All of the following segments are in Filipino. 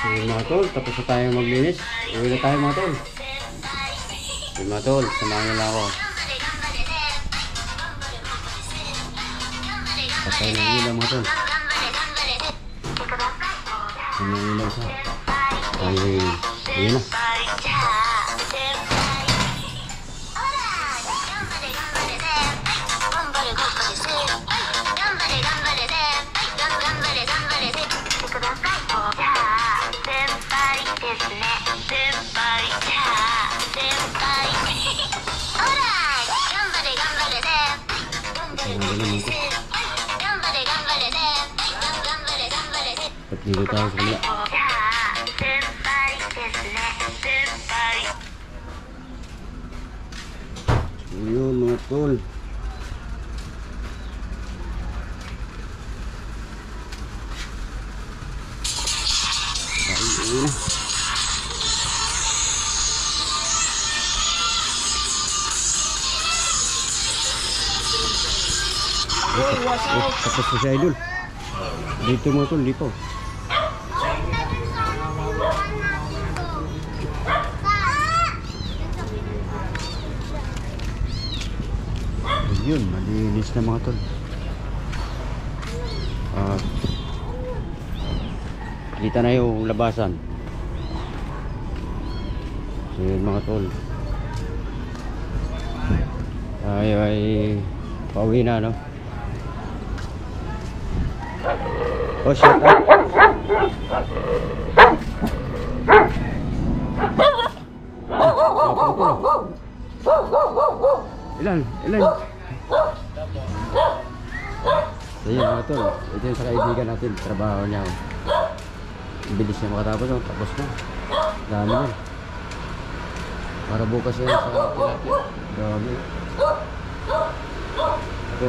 So mga tol, tapos na tayo maglinis. Uwi na tayo mga tol. So mga tol, samahan nyo lang ako. Patay ng ilaw mga tol. Patay ng ilaw sa. Ay, ayun na. At dito tayo sa kabila. Ayun mga tol. Ayun. Tapos na si Idol. Dito mga tol, lipo. Yun, malinis na mga tol. Kita na yung labasan. So yun mga tol, tayo ay pauwi na, no? Oh, shut up. Ilan? So yun mga tol, ito yung sa kaibigan natin, trabaho niya. Bilis niya makatapos, no? Tapos na. Dami na. Para bukas yan sa tilapia. Dami. Ito.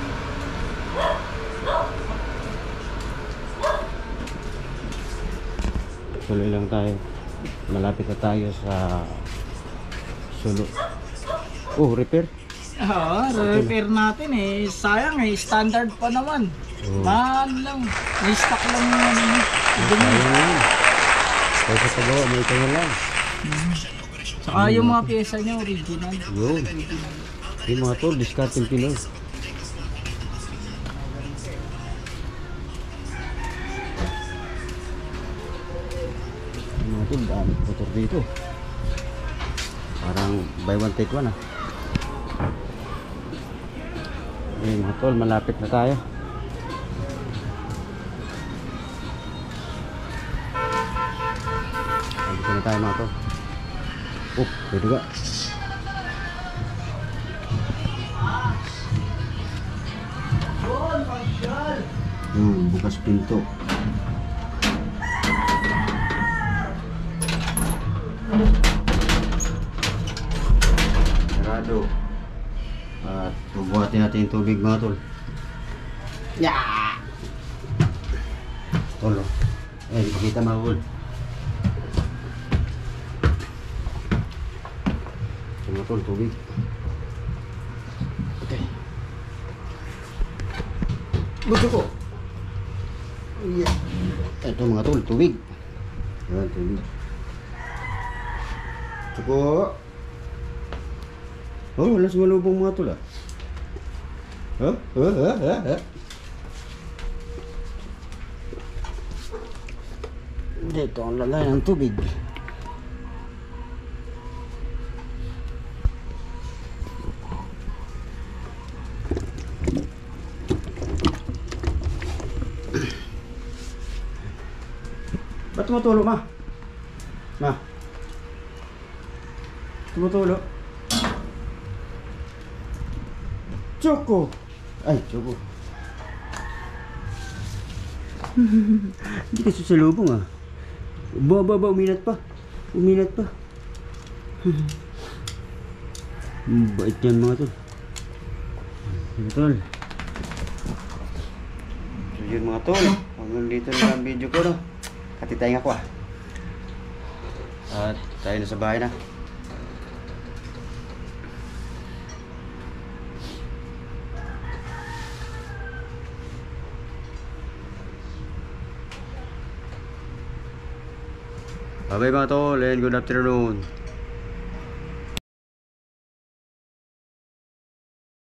Tuloy lang tayo. Malapit na tayo sa Sulu. Oh, repair? Oo, repair natin eh. Sayang eh, standard pa naman. Mahal lang. May stock lang naman. Ayun. Kaysa sa gawa, may kanya lang. Saka yung mga pyesa niya original. Yun. Yung mga tol, discarding Pinoy. Yung mga tol, dami motor dito. Parang buy one take one, ah. Ayun mga tol, malapit na tayo. Dito na tayo mga tol. Oh, pwede ba? Bukas pinto. Sarado. At bubuhatin natin yung tubig mga tol. Yeah! Tol, oh. Ayan, ipakita mga tol. Mga tol, tubig. Okay. Buto ko. Yeah. Ito mga tol, tubig. Ayan, tubig. Tuko. Oh, wala sumalubong mga tol, ah. Dito ang lalay ng tubig. Ba't tumutulo, ma? Ma? Tumutulo? Choco! Ay, Choco. Hindi kasi salubong, ah. Uminat pa. Bait yan mga tol. Tol. So yun mga tol, hanggang dito na ang video ko, no? Katitayang ako, ah. At tayo na sa bahay na. Bye-bye mga tol and good afternoon.